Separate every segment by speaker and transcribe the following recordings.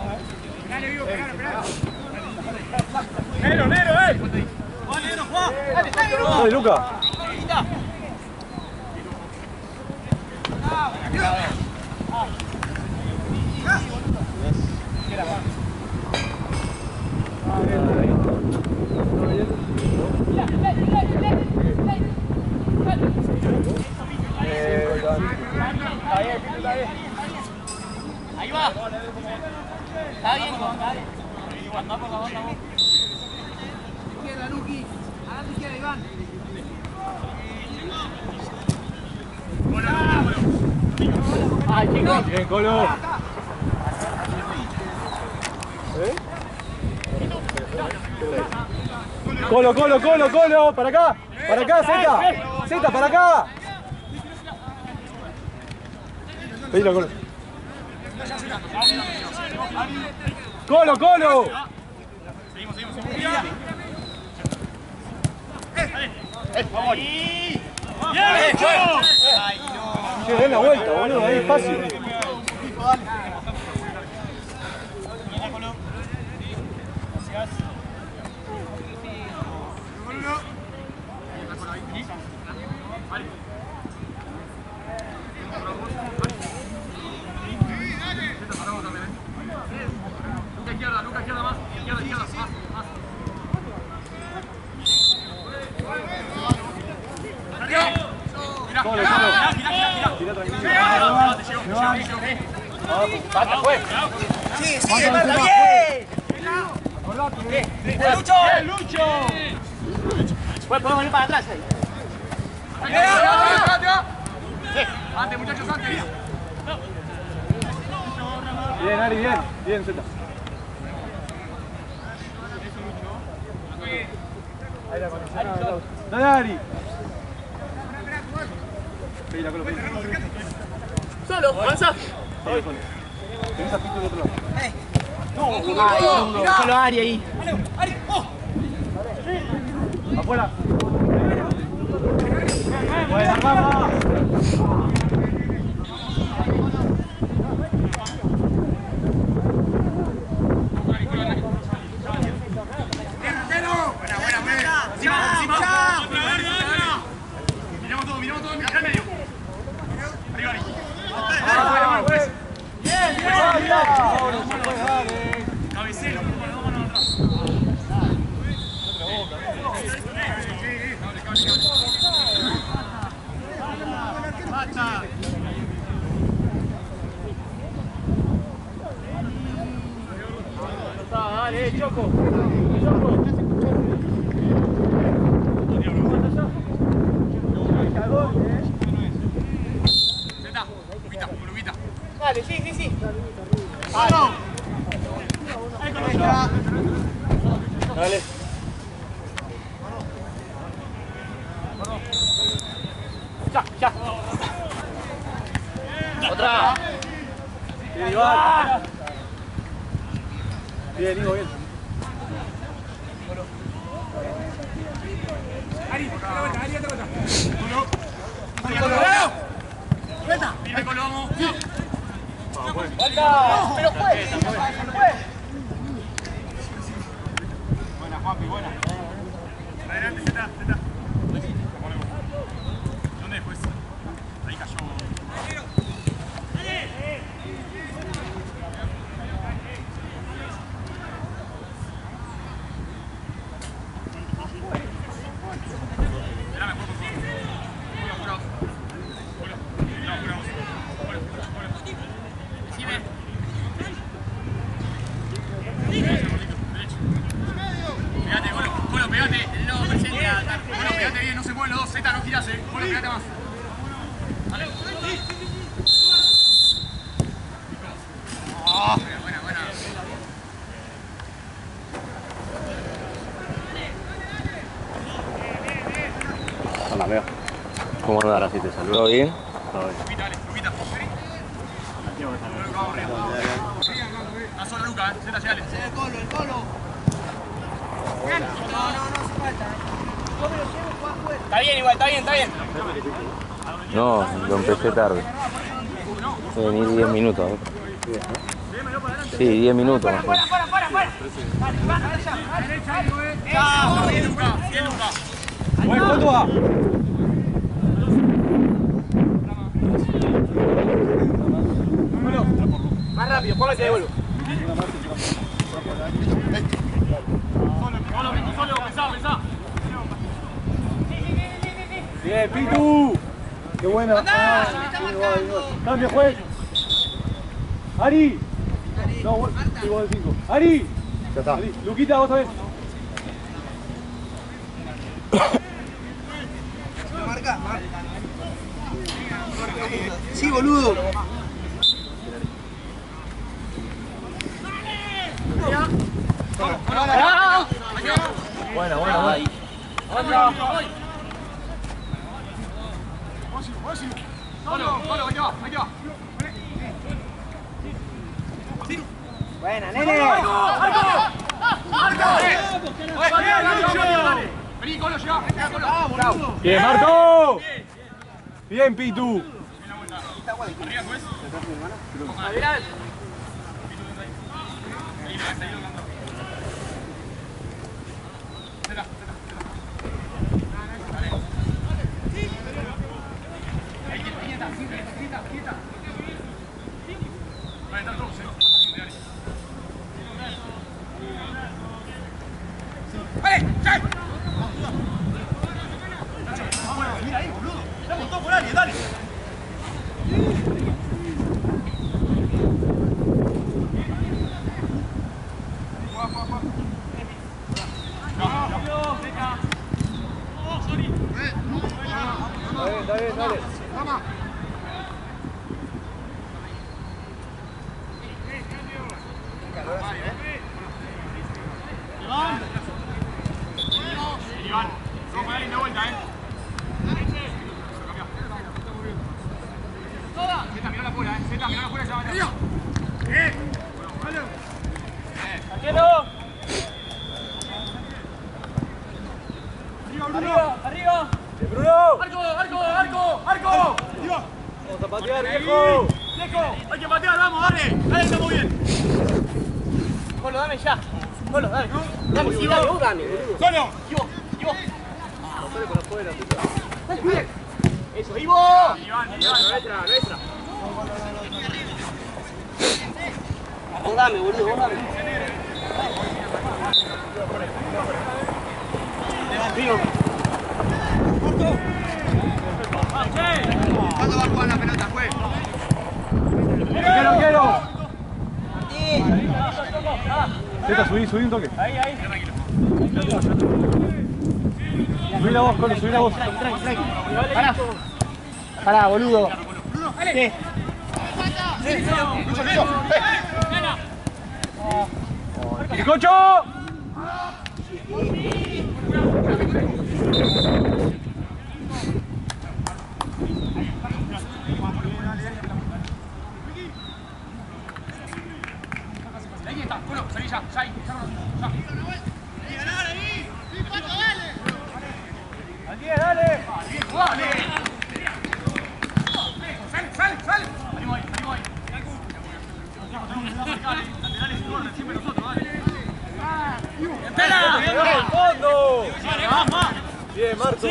Speaker 1: Dale, vivo, Nero, Nero, Nero, Juan.
Speaker 2: Dale, Luca.
Speaker 3: Ahí va. Está bien, dale. Vamos, vamos. Izquierda, Luqui. A la izquierda, Iván. Ay, chicos.
Speaker 2: Bien, Colo. Colo, para acá, Zeta, para acá. Pedilo, Colo.
Speaker 1: Seguimos.
Speaker 2: Che, den la vuelta, boludo, ahí es fácil.
Speaker 1: Luca izquierda más. Izquierda más.
Speaker 2: Colo. Tira tranquilo.
Speaker 3: Falta, fue. Sí, manda bien. ¡Lucho! Pues podemos ir para atrás ahí.
Speaker 1: Antes, muchachos, antes.
Speaker 2: Bien, Ari, bien, Zeta. Ahí la conexión. Dale, Ari. Pedila, Colo.
Speaker 3: Solo, avanza.
Speaker 2: Tenés a Pito del otro lado.
Speaker 3: No, solo Ari ahí.
Speaker 2: Afuera. Buena, vamos.
Speaker 1: Miramos todo, mirá el medio. Arriba, Ari. Cabecelo, con las dos manos atrás. Basta.
Speaker 2: Dale, Choco.
Speaker 1: Lubita.
Speaker 3: Dale, sí.
Speaker 1: ¡Vamos!
Speaker 2: Dale.
Speaker 3: Ya. Otra.
Speaker 2: Bien, Iván. Bien, Ivo, bien.
Speaker 1: Ari, date vuelta. ¡Vuelta! Viene Colo, vamos.
Speaker 3: Pero fue.
Speaker 1: Buena, Juanpi, buena. Adelante, Zeta. ¿Dónde después? Ahí cayó. Pegate bien, no se mueven los dos, Zeta, no girás, Bueno, pegate más. Dale. Buena.
Speaker 4: Hola, Leo. ¿Cómo andar así? Te saludo. ¿Todo bien? Todo bien.
Speaker 1: Lubita. Está solo Luca, Zeta, llegale.
Speaker 3: El colo. No hace falta. Yo me lo llevo, Juan, fuera. Está bien igual, está bien.
Speaker 4: No, lo empecé tarde. Vení 10 minutos. Sí, 10 minutos más o menos.
Speaker 3: Fuera. Dale, chao.
Speaker 1: Bien, Luca.
Speaker 2: Bueno, ¿cuánto va?
Speaker 3: Más rápido, póngase de vuelo.
Speaker 1: Solo, pensá.
Speaker 2: Bien, Pitu. Qué buena. Cambio, juez. Ari. No, igual de 5. Ari.
Speaker 4: Ya está.
Speaker 2: Ari. Luquita, vos también.
Speaker 3: Marca. Sí, boludo.
Speaker 2: Buena.
Speaker 1: Solo, aquí va.
Speaker 3: Buena, nene.
Speaker 1: Vení, Colo, llegá.
Speaker 2: Bien, Marco. Bien, Pitu.
Speaker 1: Arriba, juez.
Speaker 2: Dale.
Speaker 1: Iván, vamos a darle de vuelta, Zeta, mirá la fuera, Zeta, mirá la fuera, ya va.
Speaker 2: Arriba. Bruno.
Speaker 1: ¡Arco!
Speaker 2: Vamos a patear, viejo.
Speaker 1: Hay que patear, vamos, dale, estamos bien.
Speaker 3: Colo, dame ya. Colo, dame. Dame, sí, dale, vos dame, boludo.
Speaker 1: Solo.
Speaker 3: Dale, bien. Eso, Ivo.
Speaker 1: Iván.
Speaker 3: Nuestra. Vos dame, boludo, vos dame.
Speaker 1: ¿Cuándo va a jugar la pelota, juez?
Speaker 2: Quiero. Zeta, subí un toque.
Speaker 3: Ahí.
Speaker 2: Subí la voz, Colo, subí la voz.
Speaker 3: Pará, boludo. ¿Qué?
Speaker 2: ¡Cocho!
Speaker 1: Ahí está, Colo, salí ya, ahí.
Speaker 2: ¡Al 10, dale!
Speaker 1: ¡Dale! ¡Sale! Venimos ahí. Laterales y corner, siempre nosotros, dale. ¡Espera!
Speaker 2: ¡Al fondo!
Speaker 1: ¡Vamos!
Speaker 2: Bien, Marco.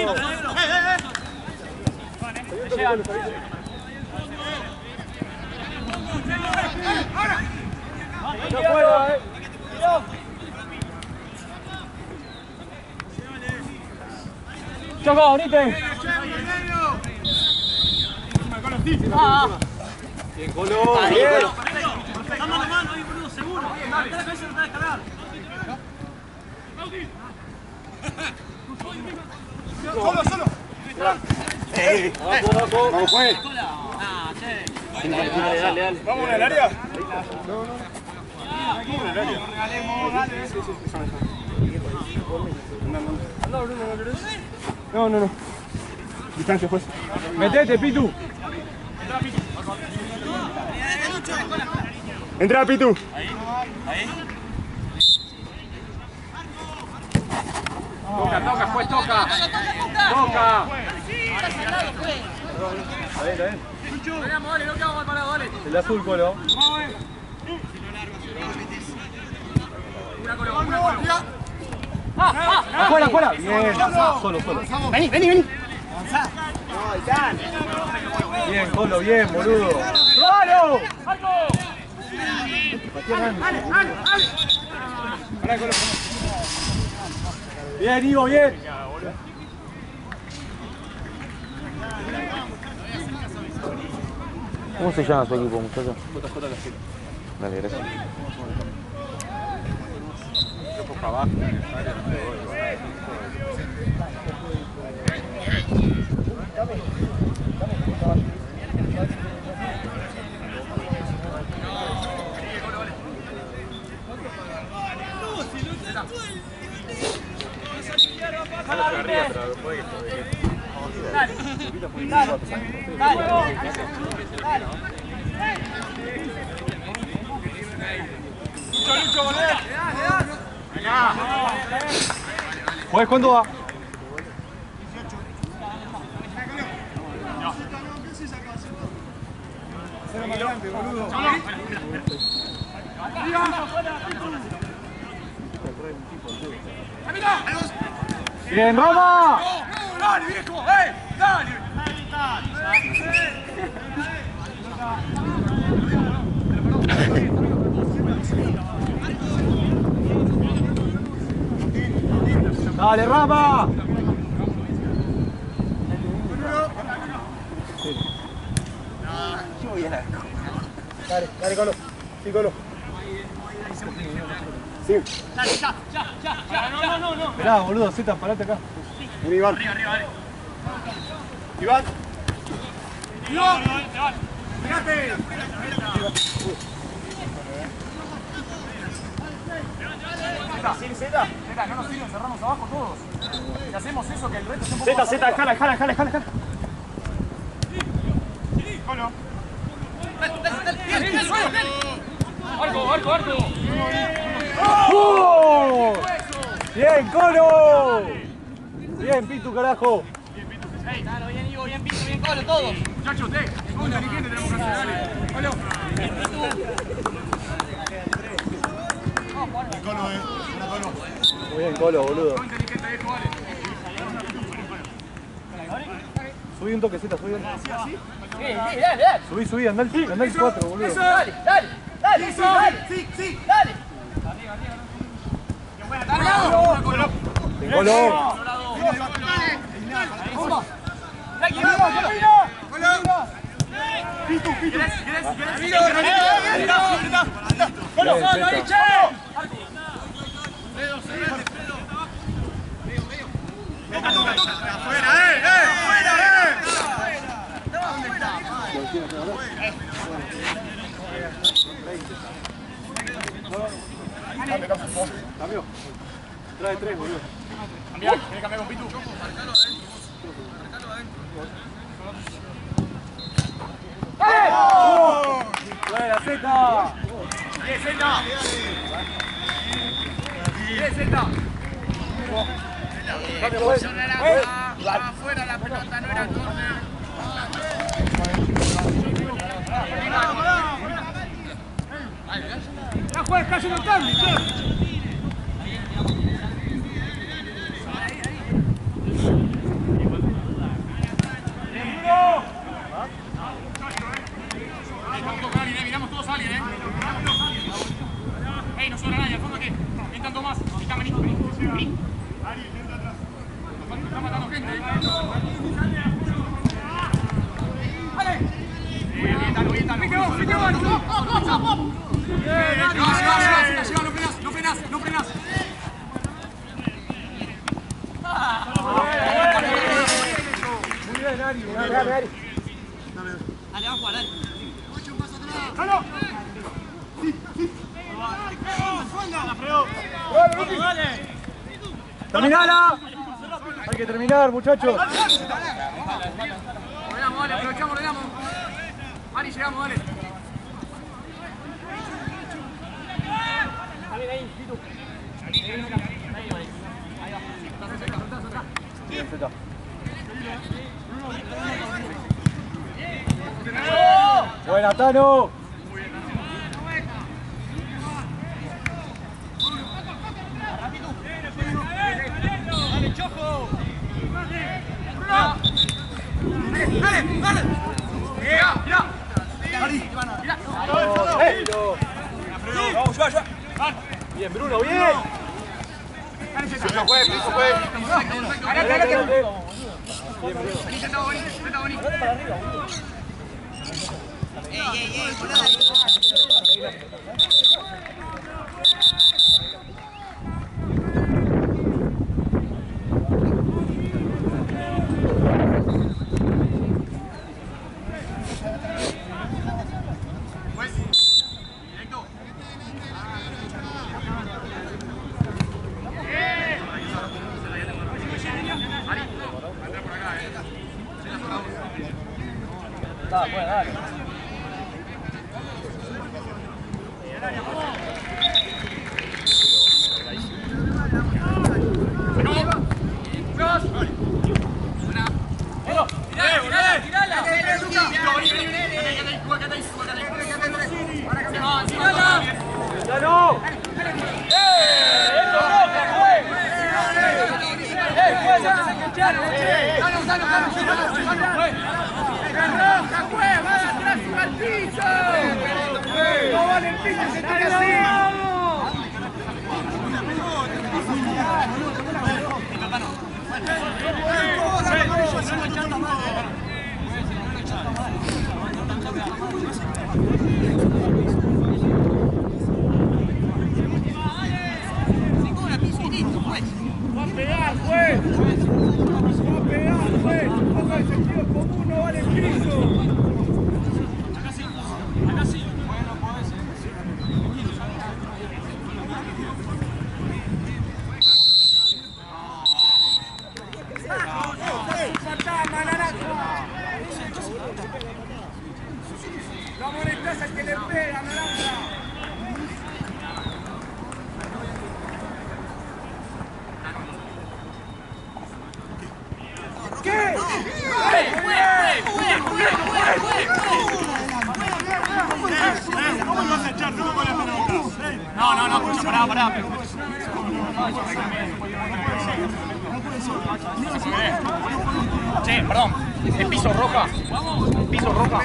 Speaker 2: No juega, Choco, unite. Bien, Colo. Bien.
Speaker 1: Mano a mano ahí, boludo, seguro. Dale, la cabeza no te va a descargar. Solo.
Speaker 2: Vamos, juez.
Speaker 4: Dale.
Speaker 2: ¿Vamos en el área? No. Distancia, juez. Metete, Pitu. Entra, Pitu.
Speaker 1: Ahí. Toca, juez, toca.
Speaker 2: Está bien.
Speaker 1: Veamos, dale, no quedamos mal parados, dale.
Speaker 2: El azul, Colo.
Speaker 1: Una colo, una colo.
Speaker 2: Afuera, afuera. Bien, solo.
Speaker 3: Vení, vení, vení.
Speaker 2: Bien, Colo, bien, boludo. ¡Claro! Bien, Ivo, bien.
Speaker 4: ¿Cómo se llama su equipo, muchachos? Dale, gracias.
Speaker 2: ¿Juegas cuándo va? Bien, Roma.
Speaker 1: Dale, viejo, dale.
Speaker 2: Dale, Rama. Dale, Colo. Sí, Colo. Sí.
Speaker 1: Dale, ya. No.
Speaker 2: Esperá, boludo, Zeta, parate acá. Vení, Iván.
Speaker 1: Arriba, dale.
Speaker 2: Iván.
Speaker 1: Fíjate. Zeta, no nos sirven, cerramos abajo todos. Si hacemos eso, que el reto es un poco.
Speaker 2: Zeta, jala.
Speaker 1: Colo. Dale, suelo. Arco.
Speaker 2: ¡Oh! Bien, Colo. Bien, Pitu, carajo.
Speaker 3: Claro, bien, Ivo, bien, Pitu, bien, Colo, todos.
Speaker 1: Muchachos, muy inteligente tenemos que hacer, dale. Colo.
Speaker 2: Muy bien, Colo, boludo.
Speaker 1: Muy inteligente, viejo, dale.
Speaker 2: Subí un toque, Zeta, subí.
Speaker 3: Dale.
Speaker 2: Subí, andá el 4, boludo.
Speaker 3: Dale.
Speaker 1: Sí.
Speaker 3: Dale.
Speaker 1: Dale, Colo.
Speaker 2: Bien, Colo. Cambio. Trae 3, boludo.
Speaker 1: ¿Querés cambiar con Pitu?
Speaker 2: ¡Buena, Zeta!
Speaker 1: ¡Bien, Zeta! Afuera la pelota, no era córner. ¡La juez casi no tarde, miramos todos a alguien, ¡Ey, no sobra nadie! ¿Al fondo qué? Intentando más. Está Benito. Está matando gente, ¡Vale! Bien, Tano. No frenas.
Speaker 2: Muy bien, Ari.
Speaker 3: Dale, vamos a jugar, dale.
Speaker 1: ¡Calo!
Speaker 2: ¡Terminala! Hay que terminar, muchachos.
Speaker 1: Ordenamos, dale, aprovechamos, ordenamos. Ari, llegamos, dale.
Speaker 2: Bien, Zeta. Buena, Tano. Bien, Bruno, bien.
Speaker 1: Piso fue, piso fue. Che, perdón, ¿es piso roja? ¿Piso roja?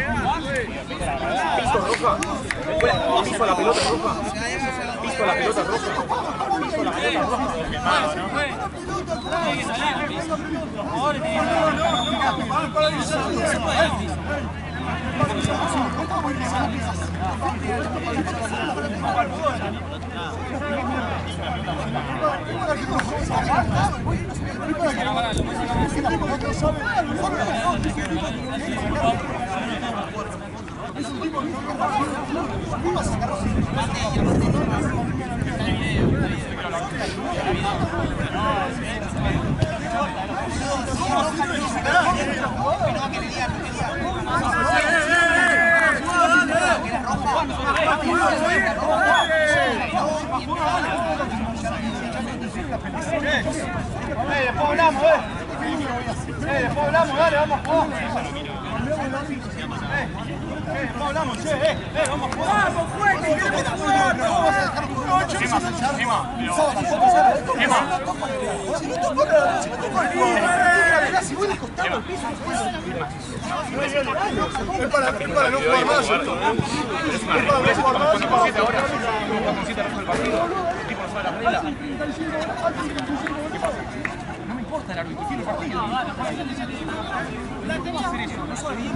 Speaker 1: ¿Piso roja? ¿Piso a la pelota roja? ¿Piso a la pelota roja? ¿Piso a la pelota después hablamos, después hablamos, dale, vamos a jugar. Después hablamos, vamos a jugar. ¡Vamos, fuerte! ¡Queremos jugar!
Speaker 2: Es para no jugar más esto. Es para no jugar más.
Speaker 1: No me importa el árbitro, tiene partido. No podemos hacer eso. No solo bien.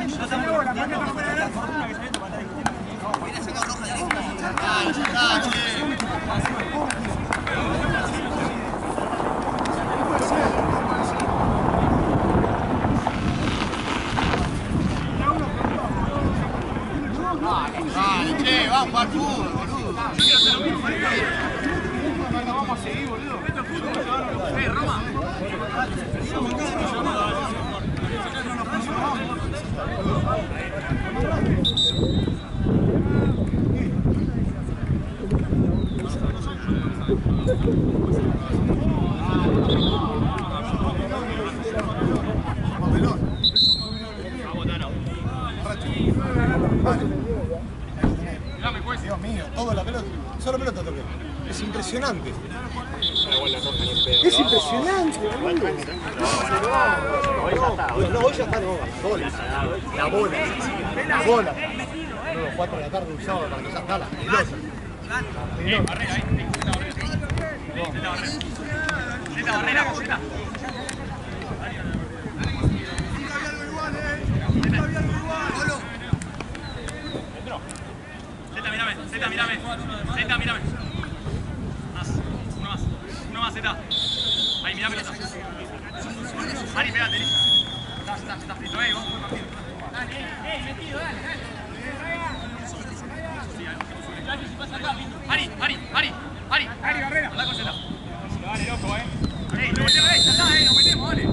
Speaker 2: Che, vamos a jugar fútbol, boludo.
Speaker 1: Vamos a seguir, boludo. Roma.
Speaker 2: Dios mío, toda la pelota, solo pelota toqué. Es impresionante. Es impresionante, boludo. No, hoy ya está, no. La bola. La bola. No, 4 de la tarde un sábado para que ya está la peligrosa.
Speaker 1: Barrera, ahí. Zeta, barrera, Zeta. Zeta, mírame. Uno más, Zeta. Ahí, mirá pelota. Ari, pegate, listo. Zeta, frito, vos. Dale, metido, dale. Ari, Barrera. Andá con Zeta. Dale, loco, nos metemos, ya está, nos metemos, dale.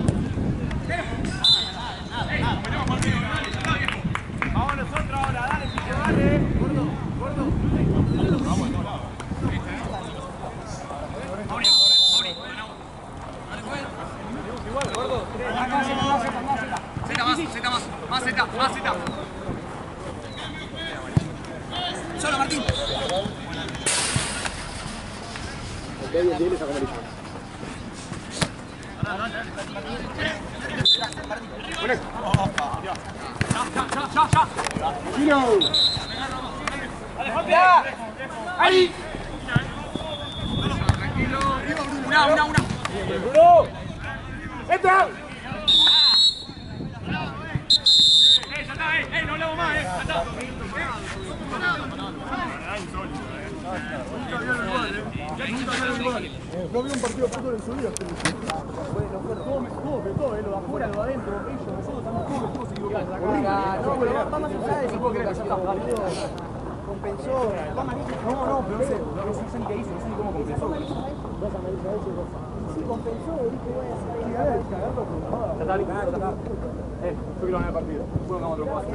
Speaker 1: Nos metemos partido, dale, ya está, viejo. Vamos nosotros ahora, dale, chico, dale. Gordo. Vamos, no. Igual, gordo. Zeta, más Zeta. Solo, Martín.
Speaker 2: Bien, esa camarilla.
Speaker 1: ¡Tiro! ¡Ahí! Tranquilo. Una. ¡Bruno! ¡Entra! Ya está, no hablamos más, ya está.
Speaker 2: No vi un partido de fútbol en su vida. Todo, lo de afuera, lo de adentro, ellos, nosotros también, todos se equivocaron. No, pero va más allá de eso. Compensó. No, pero no sé ni qué hizo, no sé ni cómo compensó. Dos amarillas, ese dos. Sí, compensó, dije, voy a hacer. Ya está, listo. Yo quiero ganar el partido. Después vamos a otro paso.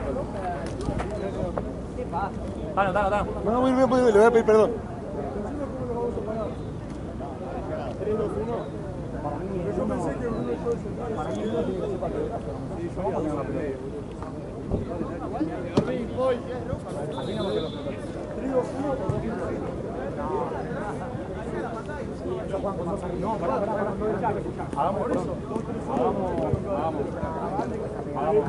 Speaker 2: ¿Qué pasa? Dale. No, le voy a pedir perdón. 3-2-1. Para mí, yo pensé que Bruno tiene que ser patrón. Sí, yo vamos a la pelea. Voy. Aquí no me quedo. 3-2-1. Yo Juan con dos arriba. No, pará. Hagamos eso. Hagamos.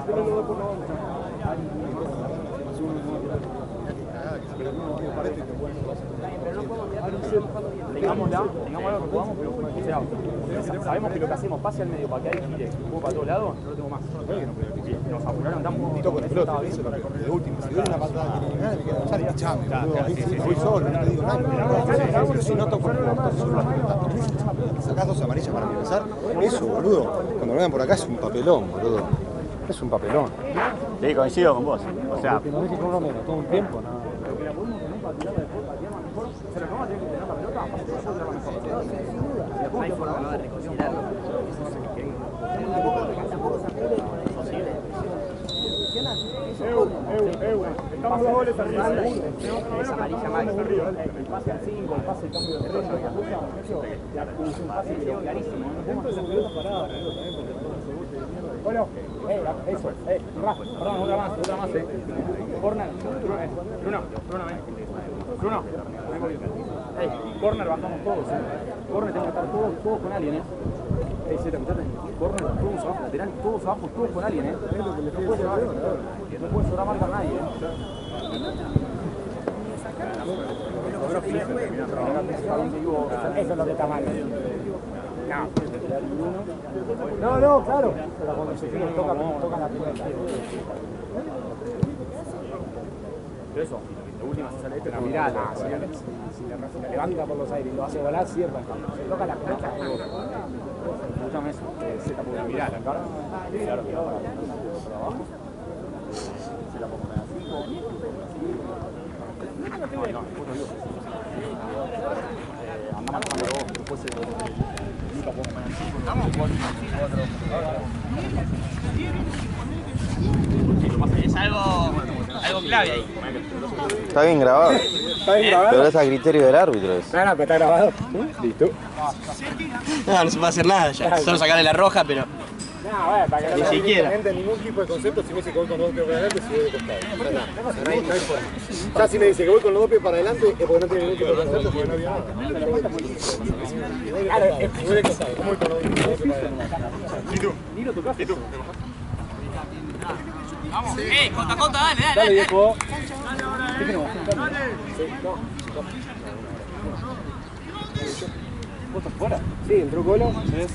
Speaker 2: Tengámosla, algo que podamos, pero o sea, sabemos que lo que hacemos pase al medio para que ahí gire, juego para todos lados, no lo tengo más. Nos apuraron tan poquito con el pelota, de último, si doy una patada que me queda echar y echame, voy solo, no te digo nada. Pero si no toco sacás dos amarillas para empezar, eso, boludo, cuando lo vean por acá es un papelón, boludo. Es un papelón.
Speaker 4: Sí, coincido con vos. O sea,
Speaker 2: que no dejes con uno menos, todo un tiempo, nada.
Speaker 3: Se lo vamos a tener que tener la pelota, no hay forma de reconsiderarlo.
Speaker 2: Estamos dos goles arriba.
Speaker 3: Es amarilla más.
Speaker 2: El pase al 5, el pase al cambio de derecha, es un pase clarísimo. No podemos hacer pelota parada. Bueno, eso, perdón, una más, Corner, Bruno, corner bajamos todos, corner tenemos que estar todos con alguien, corner todos abajo, lateral todos abajo, todos con alguien, no puede sobrar marca a nadie, Eso es lo que está mal. No, claro. Pero cuando se fijan, toca la puerta. Pero eso, de última se sale esto, la mirada, si la levanta por los aires y lo hace volar, cierra. Se toca la puerta. Escúchame eso, se tapó la mirada, claro. Claro, por abajo. Se la pongo a 5. No, andamos bajando vos, después se...
Speaker 3: Es algo clave ahí.
Speaker 4: está bien grabado. Pero es a criterio del árbitro eso.
Speaker 2: No, pero está grabado. Listo.
Speaker 3: No se puede hacer nada ya. Solo sacarle la roja, pero
Speaker 2: para que
Speaker 5: Ni siquiera.
Speaker 6: Ningún tipo de concepto si me dice que voy con los dos pies para adelante, si voy de costado. No hay forma. Ya si me dice que voy con los dos pies para adelante es porque no tiene ningún tipo de concepto, porque no había nada. Si voy de costado, ¿cómo voy con los dos pies para adelante?
Speaker 2: Ni lo tocaste.
Speaker 1: ¿Y tú?
Speaker 3: Vamos. Conta, dale.
Speaker 2: Dale, viejo. ¿Qué tenemos? ¿Vos estás fuera? Sí, entró Colo. Sí.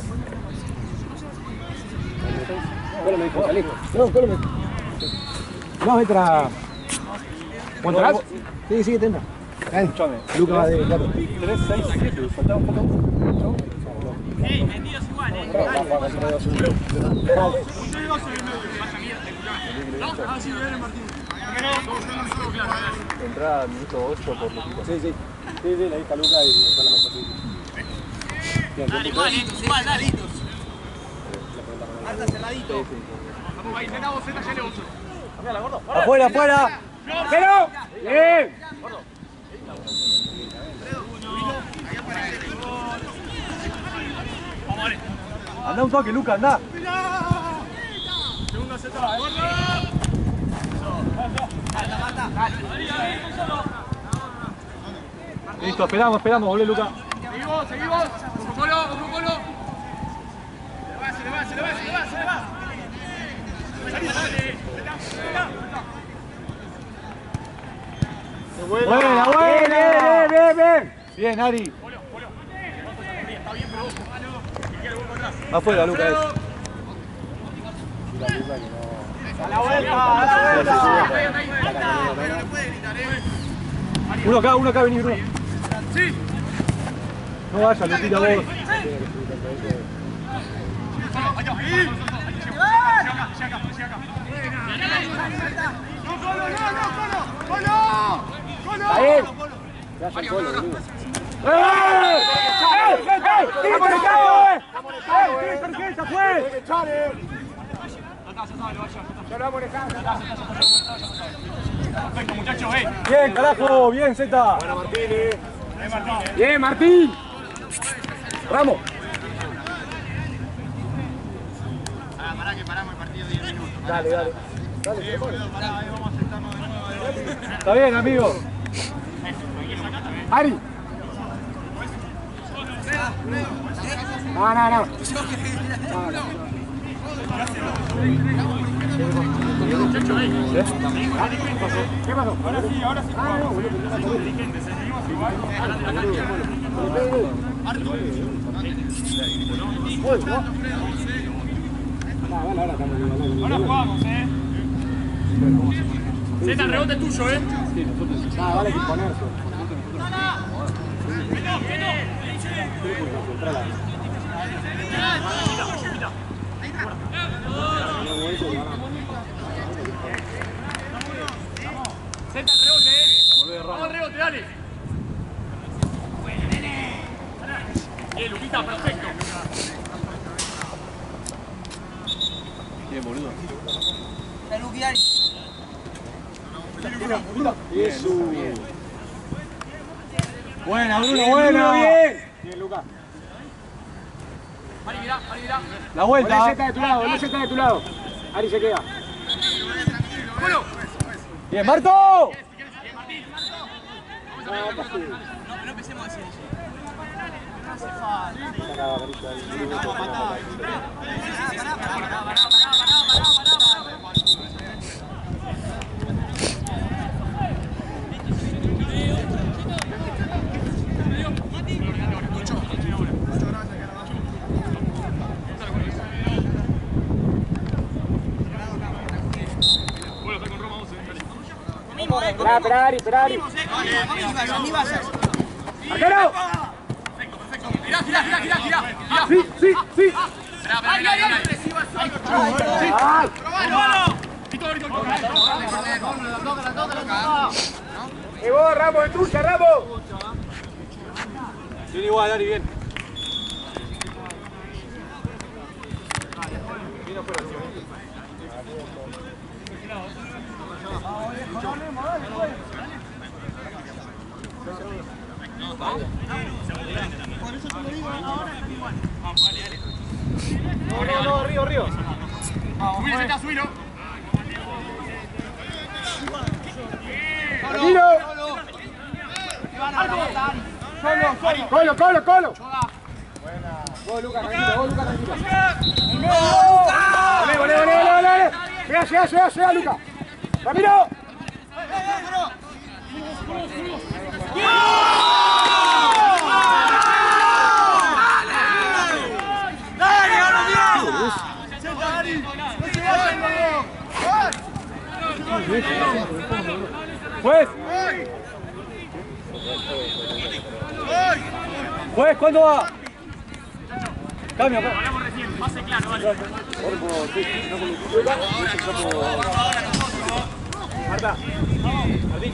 Speaker 2: Colo me dijo salir. No, Colo me... No, entra... ¿Entras? Sí, te entra. Escúchame. Luca va de 4. 3, 6, 7. Faltaba un poco.
Speaker 3: Vendidos igual,
Speaker 2: Entrada minuto 8 por Luquita. Sí, ahí está Luca y después la mejor.
Speaker 3: Dale, igual, dale. Harta celadito. Vamos, ahí, Z, ya le uso.
Speaker 2: ¡Afuera! ¡Pero! ¡Bien! Anda un toque, Luca, anda.
Speaker 3: Segunda Z.
Speaker 2: Listo, esperamos, volvé, Luca.
Speaker 3: Seguimos. Otro colo. Se le va.
Speaker 2: Buena. Bien. Bien, Ari. Afuera, Luca.
Speaker 3: A la vuelta.
Speaker 2: Uno acá, vení, Bruno.
Speaker 3: Sí.
Speaker 2: No vaya, lo tira vos. Está bien.
Speaker 3: Perfecto, muchachos,
Speaker 2: Bien, carajo, bien, Zeta.
Speaker 6: Bueno, Martínez.
Speaker 2: Bien, Martín. Ramos.
Speaker 3: Pará que paramos el partido 10 minutos.
Speaker 2: Dale.
Speaker 3: Pará, vamos a sentarnos de nuevo.
Speaker 2: Está bien, amigo. Ari. No. ¿Qué pasó?
Speaker 3: Ahora sí. Ahora jugamos, Zeta, el rebote tuyo,
Speaker 2: Vale que ponerse.
Speaker 3: Zeta, el rebote, Vamos al rebote, dale. Bien, Luquita, perfecto.
Speaker 2: Bien, boludo.
Speaker 3: La Luquiari.
Speaker 2: Eso. Buena, Bruno, buena. Bien, Lucas.
Speaker 3: Ari, mirá.
Speaker 2: La vuelta. Oli está de tu lado, Ari se queda.
Speaker 3: ¡Bueno!
Speaker 2: Bien, Marto.
Speaker 3: No empecemos así. No hace falta.
Speaker 2: Espera, Ari.
Speaker 3: Ni vayas.
Speaker 2: ¡Arquero!
Speaker 3: Perfecto. Girá.
Speaker 2: Sí.
Speaker 3: Esperá.
Speaker 2: Y vos, Ramos, de tuya, Ramos. Bien igual, Ari, bien.
Speaker 3: Por eso te lo digo ahora. Vamos, dale.
Speaker 2: No, Río.
Speaker 1: Subilo.
Speaker 2: Colo. Vos, Lucas, tranquilo. Vale. Llega, Lucas. ¡Ramiro! Juez, ¿cuándo va? Cambio, acá.
Speaker 1: Hablamos recién, pase claro, vale.
Speaker 2: Marta. Martín.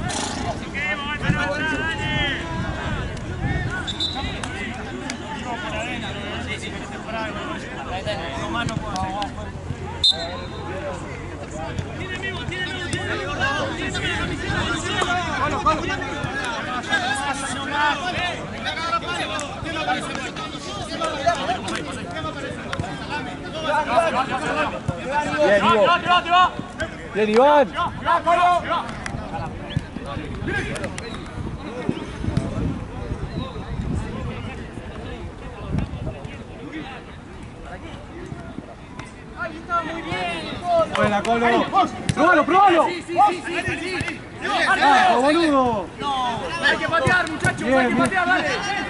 Speaker 2: Bien, Iván. Buena, Colo. ¡Probalo!
Speaker 1: Sí.
Speaker 2: ¡Ah, boludo!
Speaker 1: Hay que patear, muchachos, hay que patear, dale.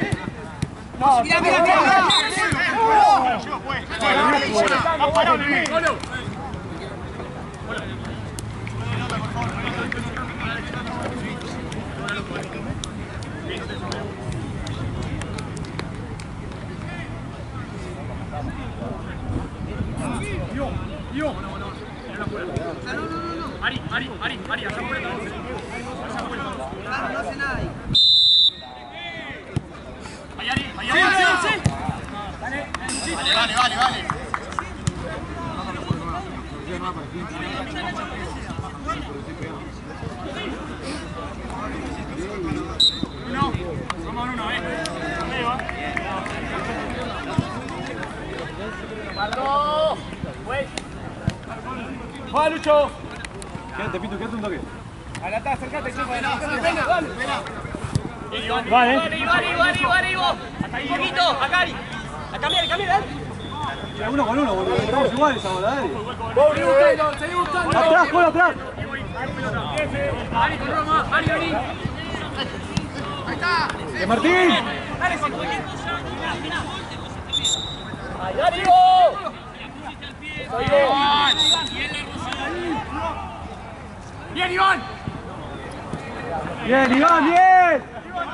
Speaker 3: Mira.
Speaker 1: Ari, allá afuera.
Speaker 3: No hace nada ahí.
Speaker 1: Sí. Vale. Vamos a uno, Pardo.
Speaker 2: ¡Va, Lucho! Quédate, Pitu, quédate un toque.
Speaker 1: Adelantá, acercate, chefa. Dale.
Speaker 2: Vale.
Speaker 3: Ivo. Un poquito, a Cari. A cambiar, dale.
Speaker 2: Uno con uno, boludo. Estamos iguales ahora, dale.
Speaker 1: Seguí buscando.
Speaker 2: ¡Atrás, Colo, atrás!
Speaker 1: Ari, con uno más. Ari, vení.
Speaker 3: Ahí está.
Speaker 2: ¡De Martín!
Speaker 3: Dale, con cualquier cosa. ¡Ahí, dale, Ivo!
Speaker 1: Bien, Iván.
Speaker 2: ¡Bien, Iván, bien!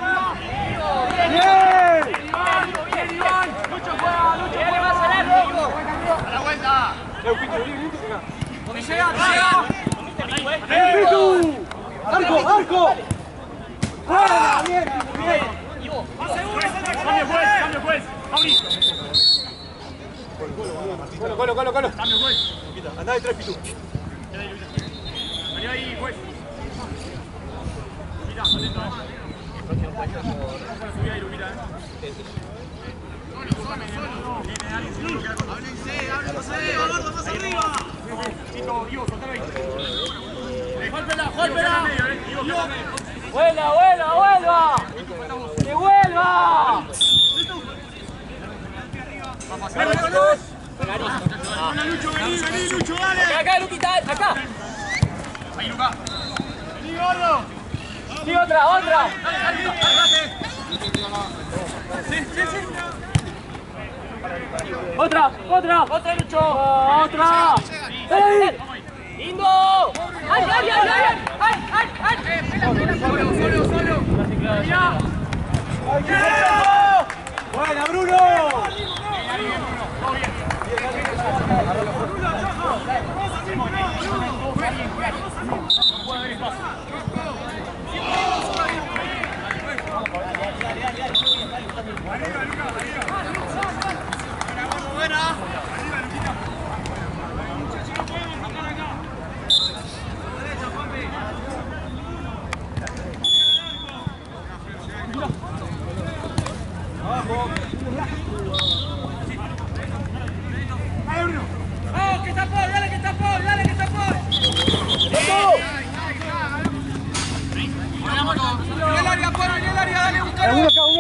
Speaker 1: Iván. Lucho, juega, Lucho.
Speaker 3: Dale más al arco, Ivo.
Speaker 1: A la vuelta. Llega.
Speaker 2: ¡Pitu! ¡Arco! ¡Ah, bien!
Speaker 3: Ivo.
Speaker 1: Cambio, juez. Mauri.
Speaker 2: Colo.
Speaker 1: Cambio, juez.
Speaker 2: Andá de tres, Pitu.
Speaker 1: Vení ahí, juez. Mira, atento. Subí ahí, Luquita. Háblense, más arriba. Chico, Ivo, soltalo ahí. ¡Jálpela!
Speaker 3: ¡Vuelva! ¡Que vuelva!
Speaker 1: Vení, Lucho, dale.
Speaker 3: Acá, Luquita, acá.
Speaker 1: Ahí, Luca. Vení, gordo.
Speaker 3: Sí, otra.
Speaker 1: Dale. Sí.
Speaker 3: Otra, Lucho. Otra. ¡Ey! ¡Lindo! ¡Ay!
Speaker 1: Solo. Mirá.
Speaker 2: ¡Buena, Bruno!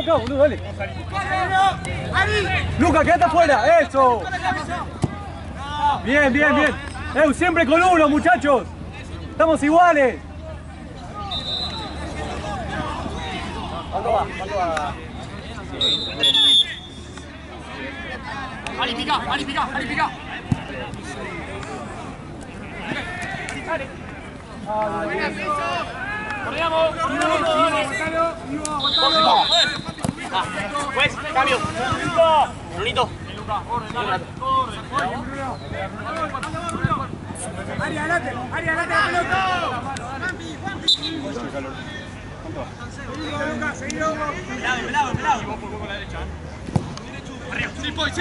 Speaker 2: acá, boludo, dale. Luca, quédate afuera, eso. Bien, bien, bien. Siempre con uno, muchachos. Estamos iguales.
Speaker 1: ¿Cuándo va? ¿Cuándo va? Ali, pica, Ali, pica, Ali, pica. Corriamos. Pues, cambio. Brunito.
Speaker 3: Ari, adelante, la pelota. Seguido. Pelado. Arriba, sí, voy.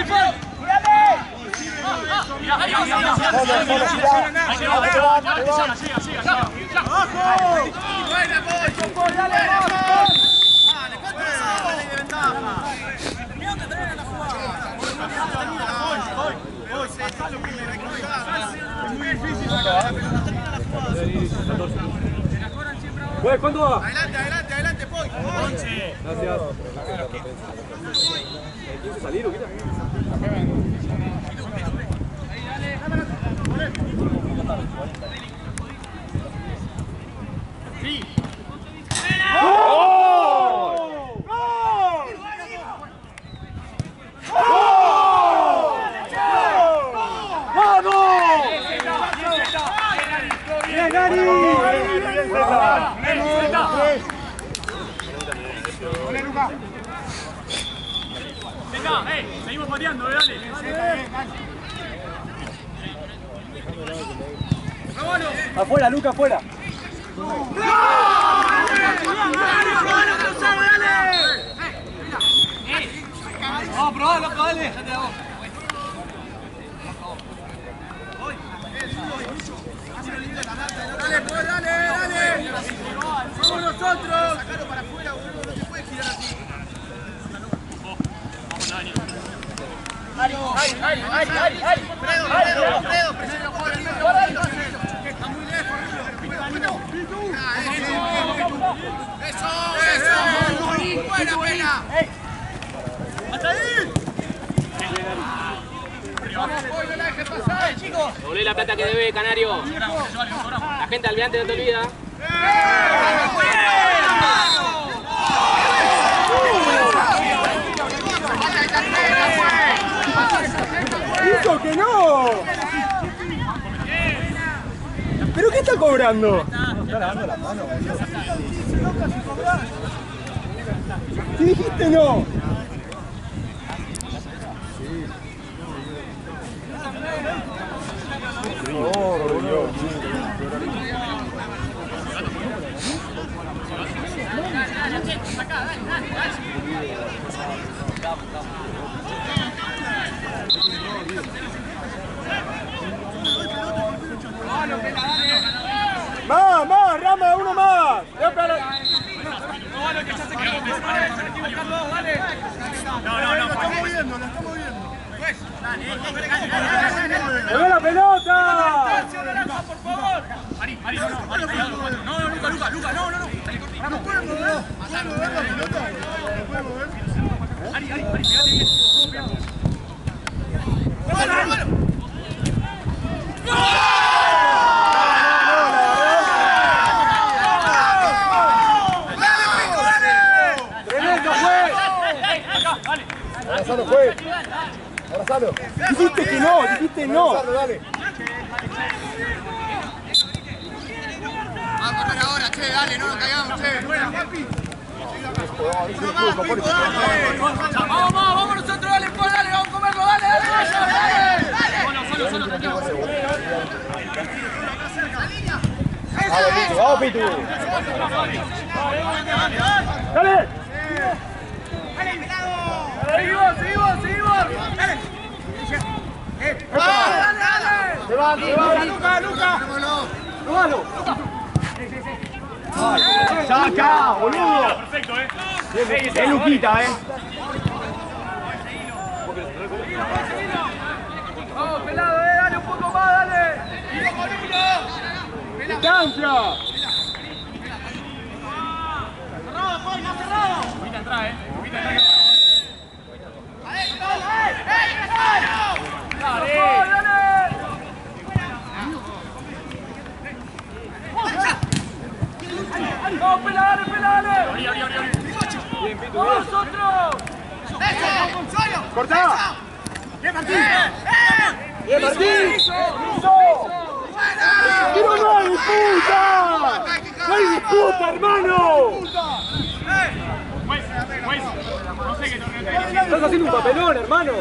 Speaker 2: ¿Cuánto va?
Speaker 3: Adelante, voy.
Speaker 2: Gracias. ¿Quieres salir o qué?
Speaker 1: Sí.
Speaker 3: Seguimos pateando, dale.
Speaker 2: Afuera, Luca, afuera.
Speaker 3: Vamos, probá, loco, dale. Dale. Somos nosotros. Sacalo para afuera, boludo. No te puedes girar así. Ari. Fredo, presiona por el medio. Está muy lejos, Eso. Buena pena. ¡Hasta ahí! No la dejes pasar, chicos.
Speaker 5: Devolvé la plata que debe, Canario. La gente al virante no te olvida.
Speaker 2: ¡Hijo que no! ¿Pero qué está cobrando? Está lavando las manos. ¿Qué dijiste no? ¡Más! ¡Rama, uno más!
Speaker 3: La estamos viendo.
Speaker 2: ¡Mueve la pelota!
Speaker 3: Por favor. Ari, no, Luca, no. No puede mover. La pelota. No puede mover. Ari, pegate bien.
Speaker 6: Abrazalo, fue. Abrazalo.
Speaker 2: Dijiste que no,
Speaker 6: Abrazalo, dale.
Speaker 3: Vamos a correr ahora, che, dale, no nos caigamos, che. Vamos nosotros, dale, pues, dale, vamos a comerlo, dale. Solo, tranquilo.
Speaker 2: ¡Vamos, Pitu! ¡Dale!
Speaker 3: Seguimos. Dale.
Speaker 2: Se va, Luca. ¡Tómalo! ¡Saca, boludo!
Speaker 1: Perfecto,
Speaker 2: Es Luquita,
Speaker 3: Vamos, pelado, dale un poco más, dale.
Speaker 2: ¡Distancia!
Speaker 3: Cerrado.
Speaker 1: Evita entrar, evita
Speaker 3: ¡No, pelale, pelale! ¡Vosotros!
Speaker 2: ¡Cortá!
Speaker 3: ¡Bien, Martín!
Speaker 2: ¡Bien, Martín! ¡Pero no hay disputa! ¡No hay disputa, hermano!
Speaker 3: No sé qué torneo
Speaker 2: Estás haciendo un papelón, hermano.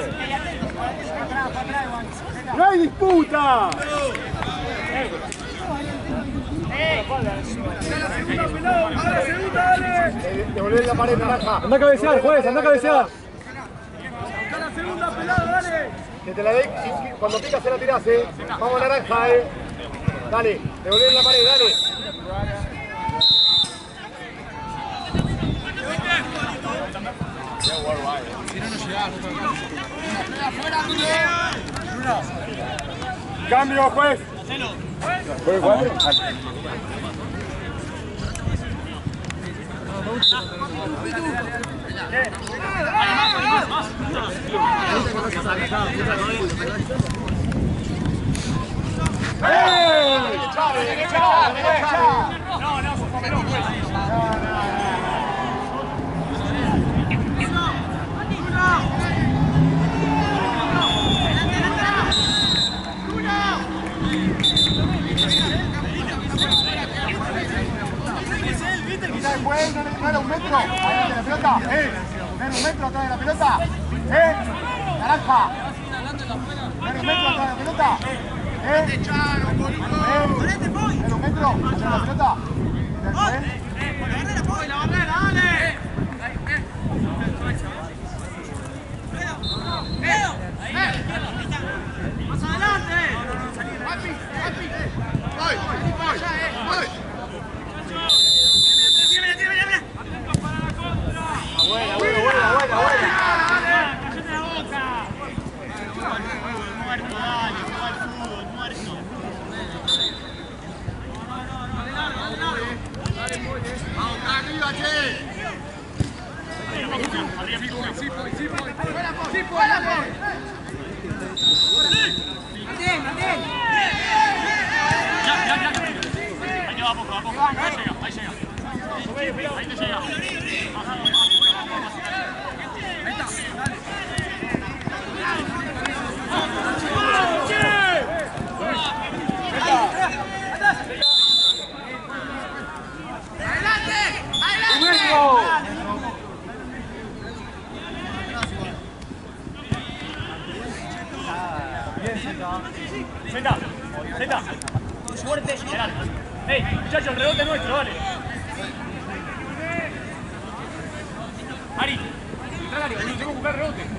Speaker 2: ¡No hay disputa!
Speaker 6: Devolver la pared naranja.
Speaker 2: Anda a cabecear, juez, anda a cabecear.
Speaker 3: la segunda pelada, dale.
Speaker 6: Que te la dé, cuando picas se la tirás, Vamos naranja, Dale, devolver la pared, dale.
Speaker 2: Cambio, juez. ¿Juez 4?
Speaker 6: Después, no era un metro, adelante la pelota, no era un metro atrás de la pelota, naranja, no era un metro atrás de la pelota, era un metro atrás de la pelota,
Speaker 3: ¡La bandera, dale! ¡Más adelante! ¡Voy! Senta. Fuerte. ¡Ey, muchachos, el rebote nuestro, dale! Ari, entra Ari, tenemos que buscar el rebote.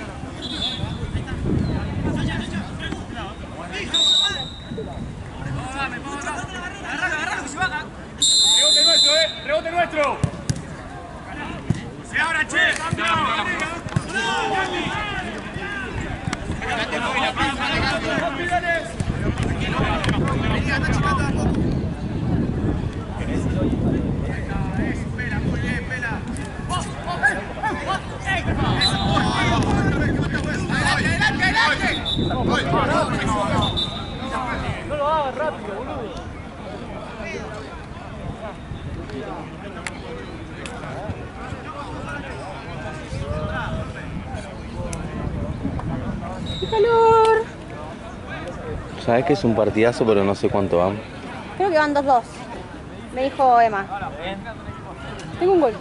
Speaker 3: Rebote nuestro, rebote nuestro. Se abra, che.
Speaker 2: No lo hagas rápido, boludo.
Speaker 7: ¡Qué calor!
Speaker 4: Sabes que es un partidazo, pero no sé cuánto van.
Speaker 7: Creo que van 2-2. Me dijo Emma. Tengo un gol.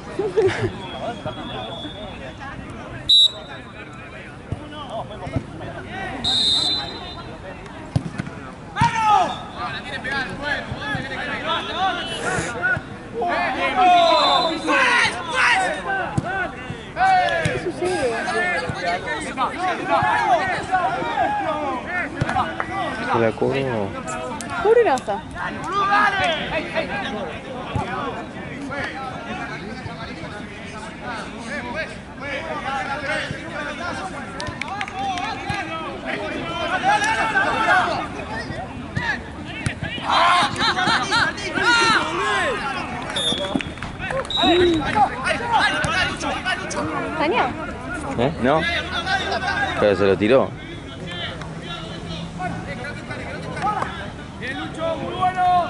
Speaker 7: ¿Qué sucede?
Speaker 4: ¿Se la cobro?
Speaker 7: Curiosa. Castaño?
Speaker 4: ¿Eh? ¿No? Pero se lo tiró.
Speaker 3: Bien, Lucho, muy bueno.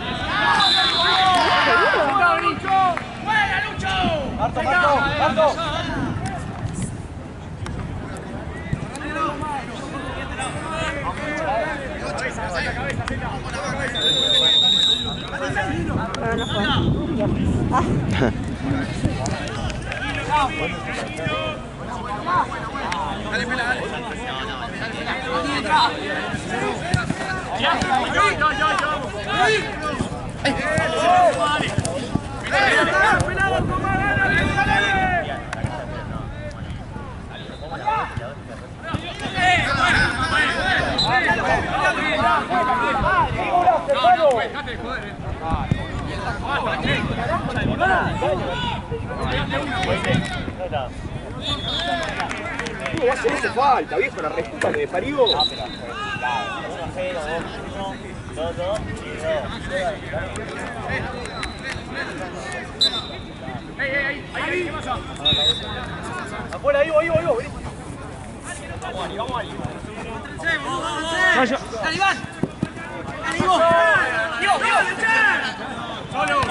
Speaker 3: Lucho. ¡Buena, Lucho!
Speaker 2: ¡Marto!
Speaker 7: No, no fue. Ah.
Speaker 3: Dale, pela, dale.
Speaker 2: ¿Cómo hace eso falta, viejo? La respuesta que me parió.
Speaker 3: Ahí, ¿qué pasa?
Speaker 2: Afuera, ahí vos, vení.
Speaker 3: Vamos, Ali.
Speaker 2: Vaya.
Speaker 3: ¡Dale, Iván! ¡Dale, Ivo! ¡Solo!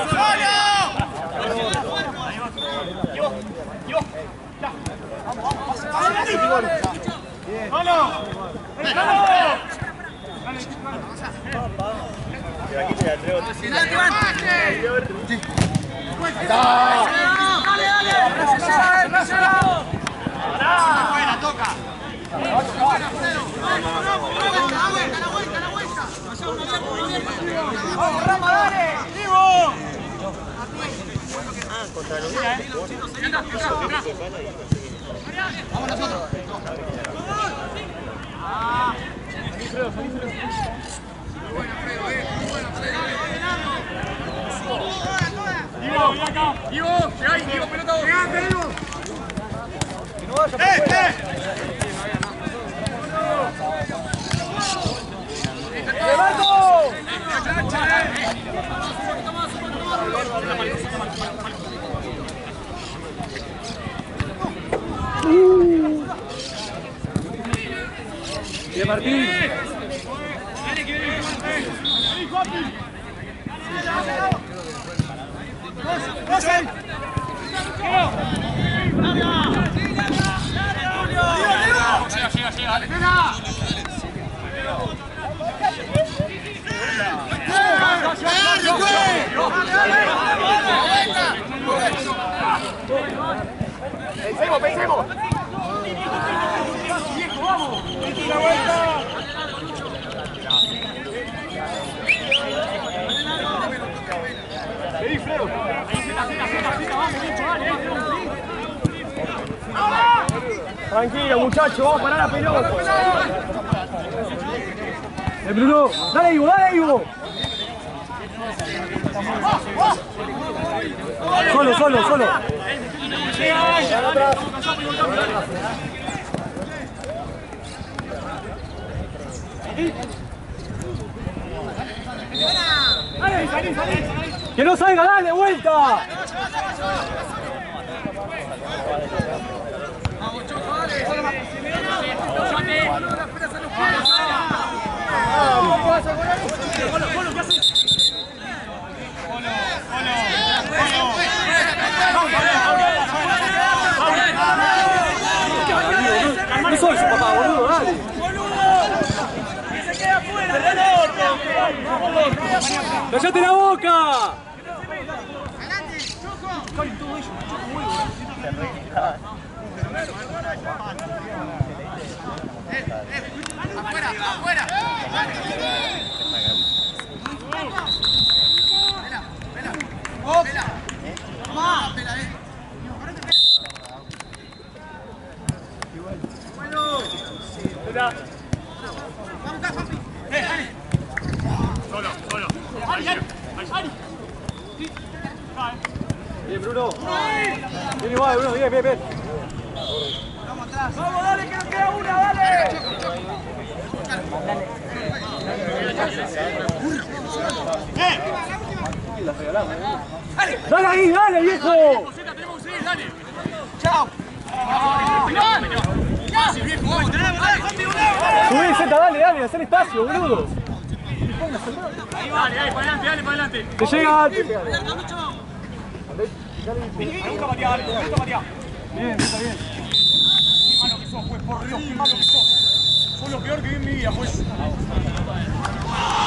Speaker 3: ¡Vamos, Rama, dale! ¡Vivo! ¡Vamos nosotros! Ivo, ven acá. Ivo, llega ahí, Ivo, pelota vos. ¡Llegate, Ivo! Que no vaya por
Speaker 2: Bien, Martín.
Speaker 3: Llega, dale.
Speaker 2: Pensemos.
Speaker 3: Viejo, vamos. La vuelta.
Speaker 2: Vení, Fredo.
Speaker 3: Vamos, Lucho, dale.
Speaker 2: Tranquilo, muchacho, vamos a parar la pelota. Bruno, dale, Ivo. Solo. Que no salga, dale, vuelta. No soy su papá, boludo, dale.
Speaker 3: ¡Que se queda afuera!
Speaker 2: ¡Cállate la boca!
Speaker 3: ¡Afuera! Solo.
Speaker 2: Bien, Bruno. Bien igual, Bruno, bien.
Speaker 3: ¡Vamos, dale, que nos queda una, dale!
Speaker 2: Dale ahí, dale, viejo.
Speaker 3: Tenemos que seguir, dale. ¡Chao! viejo, vamos, tenés que volar, Santi,
Speaker 2: Subí, Zeta, dale, hacé espacio, boludo.
Speaker 3: Dale, para adelante.
Speaker 2: Te llega.
Speaker 3: Nunca pateá, dale, nunca pateá.
Speaker 2: Bien, está bien.
Speaker 3: Qué malo que sos, juez, por Dios, qué malo que sos. Sos lo peor que vi en mi vida, juez.